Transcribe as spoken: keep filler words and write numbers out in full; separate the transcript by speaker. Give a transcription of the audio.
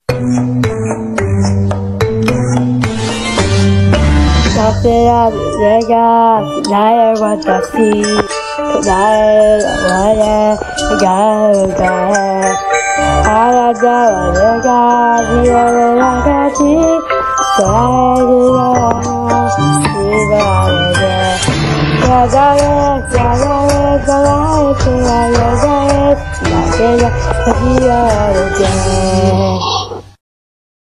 Speaker 1: Capilla llega, nadie aguanta así, nadie muere, llega, ahora ya va a llegar, Dios de la calle, trae Dios, y va a llegar, cada vez, cada vez, cada vez, cada vez, cada vez, la que ya, la que ya,